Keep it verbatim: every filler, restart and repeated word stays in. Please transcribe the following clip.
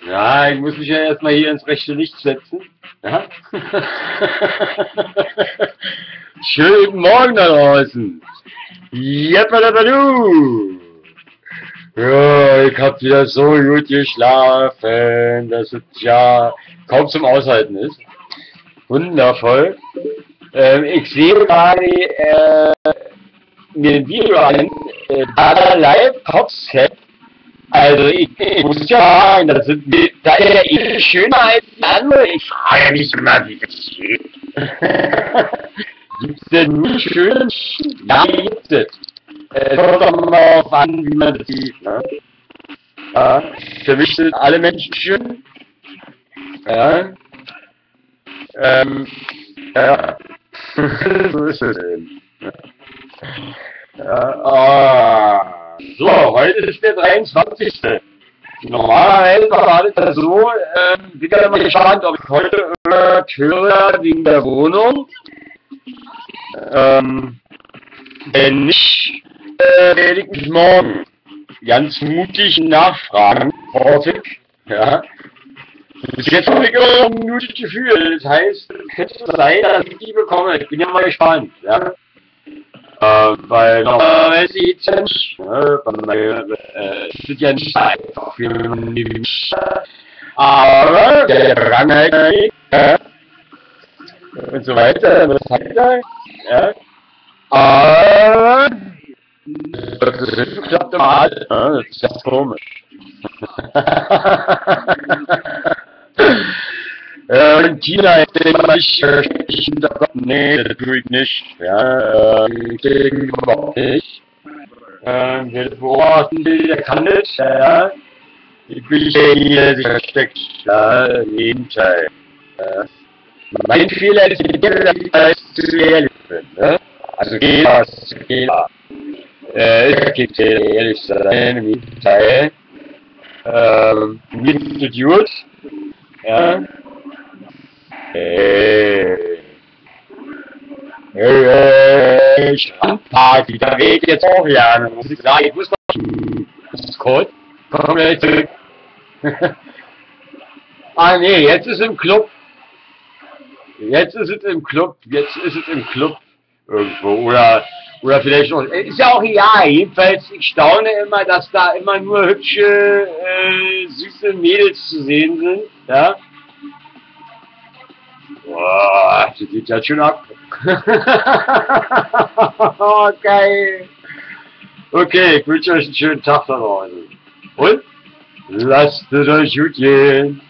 Ja, ich muss mich ja erstmal hier ins rechte Licht setzen. Ja? Schönen guten Morgen da draußen. Jeppalabalu. Ja, ich hab wieder so gut geschlafen, dass es ja kaum zum Aushalten ist. Wundervoll. Ähm, ich sehe gerade äh, mir ein Video an, äh, Dada Live Topset. Also ich, ich muss ja sagen, das sind, da ist er eh schöner als die andere. Ich frage mich immer, wie das geht. Gibt's denn nur schön? Ja, gibt es. Es kommt doch mal auf an, wie man das sieht. Ne? Ja, für mich sind alle Menschen schön. Ja. Ähm, ja. So ist es eben. Ja, ah. So, heute ist der dreiundzwanzigste Normalerweise war alles so, ähm, bin ja mal gespannt, ob ich heute irgendwas höre wegen der Wohnung. Ähm, wenn nicht, äh, werde ich mich morgen ganz mutig nachfragen. Vorsicht, ja. Bis jetzt habe ich immer noch ein gutes Gefühl. Das heißt, es könnte sein, dass ich die bekomme. Ich bin ja mal gespannt, ja. Äh, weil normalerweise geht's ja nicht, ne? Weil, äh, es wird ja nicht einfach für mich. Aber der Rang halt, ja. Und so weiter, das hat er, ja. Aber das klappt immer alles, ne? Das ist ja komisch. Äh, in China ist immer nicht, äh, ich Gott, nee, das tue ich nicht, ja, äh, ich denke überhaupt nicht. Äh, wer das beobachten will, der kann das, ja. Ich will hier, der sich versteckt, ja, im Gegenteil. Ja. Mein Fehler ist, dass ich als zu ehrlich bin, ne? Also Fehler ist Fehler. Äh, es gibt ehrlich sein, im Gegenteil. Ähm, mir ist es gut, ja. Hey, hey, Strandparty, da geht jetzt auch ja, muss ich sagen, ich muss noch, das ist kurz, komm gleich zurück. Ah nee, jetzt ist im Club, jetzt ist es im Club, jetzt ist es im Club irgendwo, oder, oder vielleicht auch, ist ja auch egal, jedenfalls, ich staune immer, dass da immer nur hübsche, äh, süße Mädels zu sehen sind, ja. Boah, das sieht ja schön ab. Oh, geil. Okay, ich wünsche euch einen schönen Tag da draußen. Und lasst es euch gut gehen.